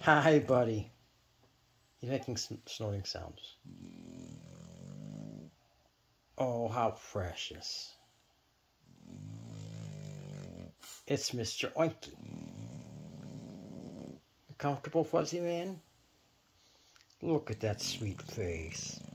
Hi, buddy. He's making some snorting sounds. Oh, how precious. It's Mr. Oinky. You comfortable, fuzzy man? Look at that sweet face.